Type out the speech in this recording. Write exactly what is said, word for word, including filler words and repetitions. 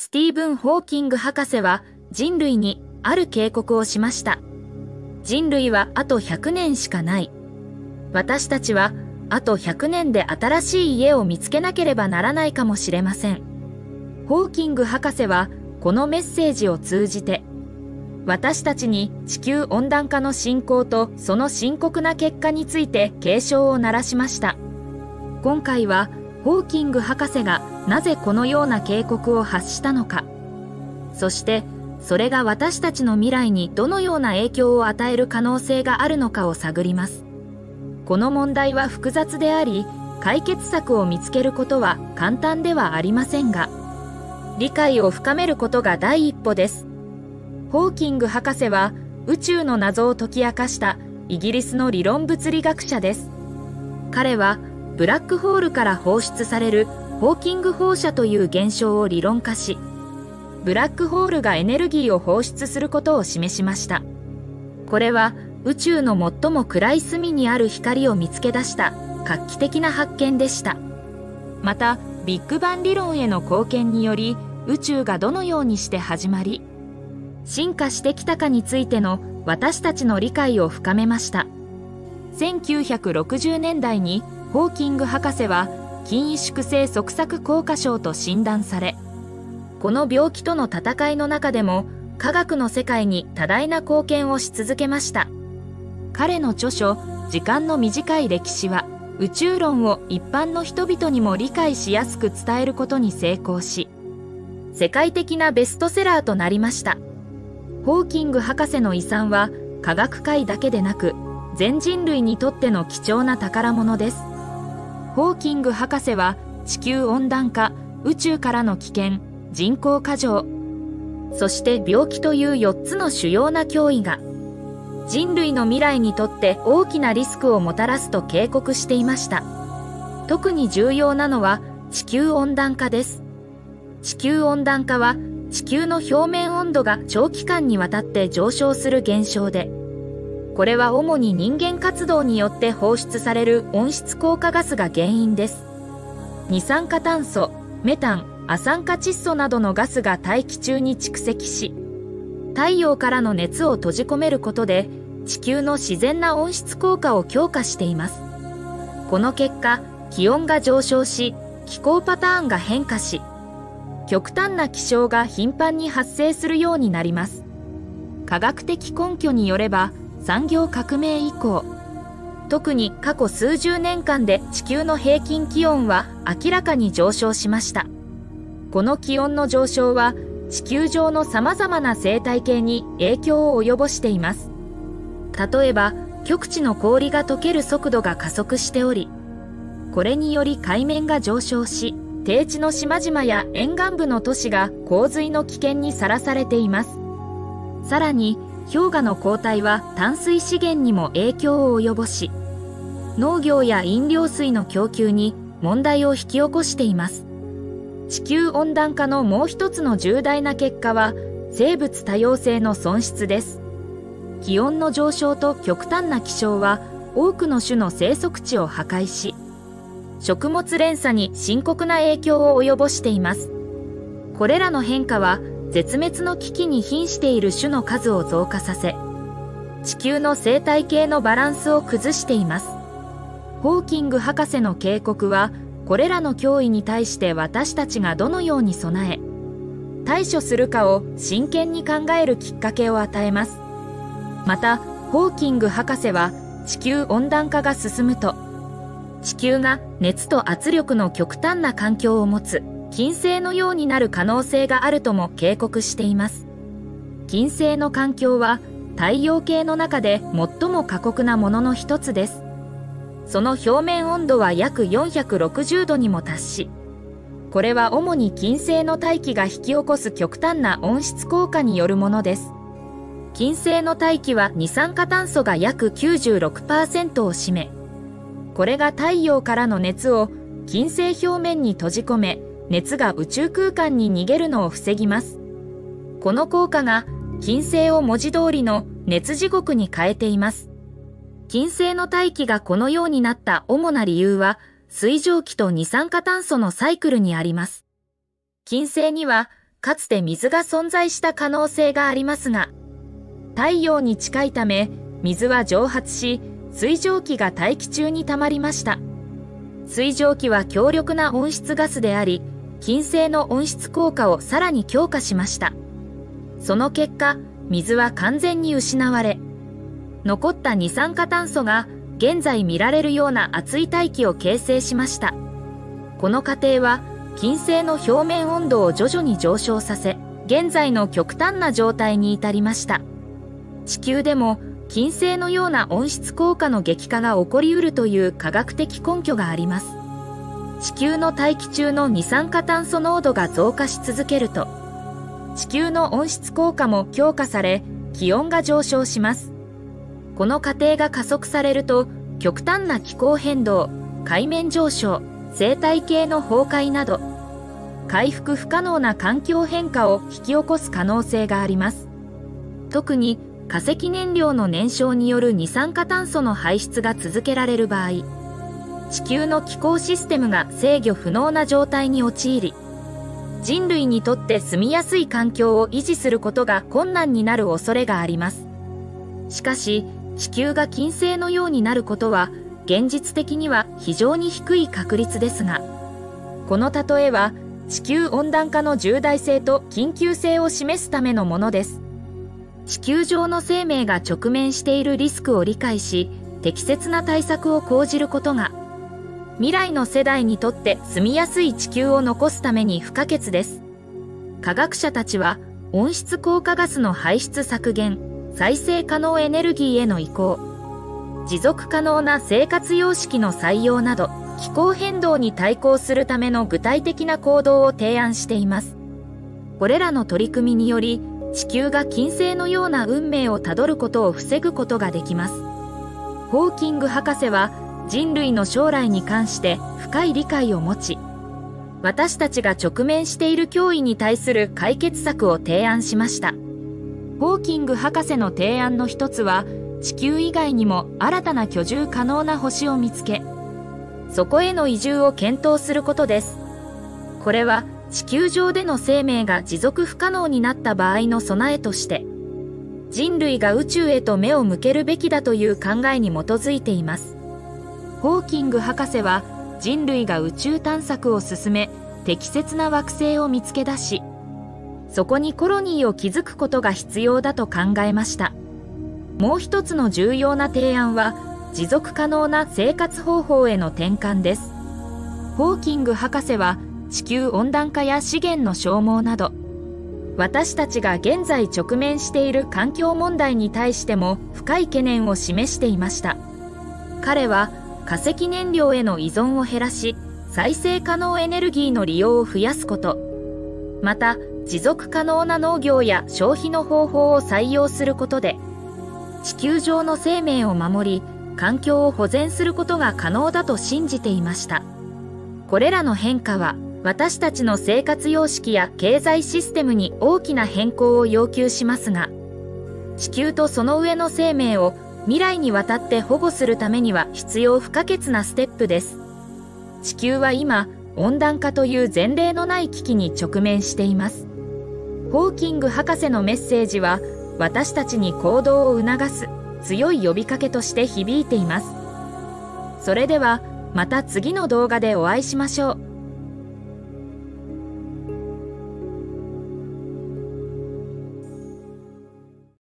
スティーブン・ホーキング博士は人類にある警告をしました。人類はあとひゃくねんしかない。私たちはあとひゃくねんで新しい家を見つけなければならないかもしれません。ホーキング博士はこのメッセージを通じて、私たちに地球温暖化の進行とその深刻な結果について警鐘を鳴らしました。今回はホーキング博士がなぜこのような警告を発したのか、そしてそれが私たちの未来にどのような影響を与える可能性があるのかを探ります。この問題は複雑であり、解決策を見つけることは簡単ではありませんが、理解を深めることが第一歩です。ホーキング博士は宇宙の謎を解き明かしたイギリスの理論物理学者です。彼はブラックホールから放出されるホーキング放射という現象を理論化し、ブラックホールがエネルギーを放出することを示しました。これは宇宙の最も暗い隅にある光を見つけ出した画期的な発見でした。また、ビッグバン理論への貢献により、宇宙がどのようにして始まり、進化してきたかについての私たちの理解を深めました。せんきゅうひゃくろくじゅうねんだいにホーキング博士は筋萎縮性側索硬化症と診断され、この病気との戦いの中でも科学の世界に多大な貢献をし続けました。彼の著書「時間の短い歴史」は宇宙論を一般の人々にも理解しやすく伝えることに成功し、世界的なベストセラーとなりました。ホーキング博士の遺産は科学界だけでなく全人類にとっての貴重な宝物です。ホーキング博士は地球温暖化、宇宙からの危険、人口過剰、そして病気というよっつの主要な脅威が人類の未来にとって大きなリスクをもたらすと警告していました。特に重要なのは地球温暖化です。地球温暖化は地球の表面温度が長期間にわたって上昇する現象で、これは主に人間活動によって放出される温室効果ガスが原因です。二酸化炭素、メタン、亜酸化窒素などのガスが大気中に蓄積し、太陽からの熱を閉じ込めることで地球の自然な温室効果を強化しています。この結果、気温が上昇し、気候パターンが変化し、極端な気象が頻繁に発生するようになります。科学的根拠によれば、産業革命以降、特に過去数十年間で地球の平均気温は明らかに上昇しました。この気温の上昇は地球上のさまざまな生態系に影響を及ぼしています。例えば、極地の氷が溶ける速度が加速しており、これにより海面が上昇し、低地の島々や沿岸部の都市が洪水の危険にさらされています。さらに、氷河の後退は淡水資源にも影響を及ぼし、農業や飲料水の供給に問題を引き起こしています。地球温暖化のもう一つの重大な結果は、生物多様性の損失です。気温の上昇と極端な気象は、多くの種の生息地を破壊し、食物連鎖に深刻な影響を及ぼしています。これらの変化は、絶滅の危機に瀕している種の数を増加させ、地球の生態系のバランスを崩しています。ホーキング博士の警告は、これらの脅威に対して私たちがどのように備え、対処するかを真剣に考えるきっかけを与えます。また、ホーキング博士は、地球温暖化が進むと、地球が熱と圧力の極端な環境を持つ金星のようになる可能性があるとも警告しています。金星の環境は太陽系の中で最も過酷なものの一つです。その表面温度は約よんひゃくろくじゅうどにも達し、これは主に金星の大気が引き起こす極端な温室効果によるものです。金星の大気は二酸化炭素が約 きゅうじゅうろくパーセント を占め、これが太陽からの熱を金星表面に閉じ込め、熱が宇宙空間に逃げるのを防ぎます。この効果が金星を文字通りの熱地獄に変えています。金星の大気がこのようになった主な理由は、水蒸気と二酸化炭素のサイクルにあります。金星にはかつて水が存在した可能性がありますが、太陽に近いため水は蒸発し、水蒸気が大気中に溜まりました。水蒸気は強力な温室ガスであり、金星の温室効果をさらに強化しました。その結果、水は完全に失われ、残った二酸化炭素が現在見られるような熱い大気を形成しました。この過程は金星の表面温度を徐々に上昇させ、現在の極端な状態に至りました。地球でも金星のような温室効果の激化が起こりうるという科学的根拠があります。地球の大気中の二酸化炭素濃度が増加し続けると、地球の温室効果も強化され、気温が上昇します。この過程が加速されると、極端な気候変動、海面上昇、生態系の崩壊など、回復不可能な環境変化を引き起こす可能性があります。特に化石燃料の燃焼による二酸化炭素の排出が続けられる場合、地球の気候システムが制御不能な状態に陥り、人類にとって住みやすい環境を維持することが困難になる恐れがあります。しかし、地球が金星のようになることは、現実的には非常に低い確率ですが、この例えは地球温暖化の重大性と緊急性を示すためのものです。地球上の生命が直面しているリスクを理解し、適切な対策を講じることが、未来の世代にとって住みやすい地球を残すために不可欠です。科学者たちは、温室効果ガスの排出削減、再生可能エネルギーへの移行、持続可能な生活様式の採用など、気候変動に対抗するための具体的な行動を提案しています。これらの取り組みにより、地球が金星のような運命をたどることを防ぐことができます。ホーキング博士は人類の将来に関して深い理解を持ち、私たちが直面している脅威に対する解決策を提案しました。ホーキング博士の提案の一つは、地球以外にも新たな居住可能な星を見つけ、そこへの移住を検討することです。これは地球上での生命が持続不可能になった場合の備えとして、人類が宇宙へと目を向けるべきだという考えに基づいています。ホーキング博士は人類が宇宙探索を進め、適切な惑星を見つけ出し、そこにコロニーを築くことが必要だと考えました。もう一つの重要な提案は、持続可能な生活方法への転換です。ホーキング博士は、地球温暖化や資源の消耗など、私たちが現在直面している環境問題に対しても深い懸念を示していました。彼は化石燃料への依存を減らし、再生可能エネルギーの利用を増やすこと、また持続可能な農業や消費の方法を採用することで、地球上の生命を守り、環境を保全することが可能だと信じていました。これらの変化は、私たちの生活様式や経済システムに大きな変更を要求しますが、地球とその上の生命を未来にわたって保護するためには必要不可欠なステップです。地球は今、温暖化という前例のない危機に直面しています。ホーキング博士のメッセージは、私たちに行動を促す強い呼びかけとして響いています。それでは、また次の動画でお会いしましょう。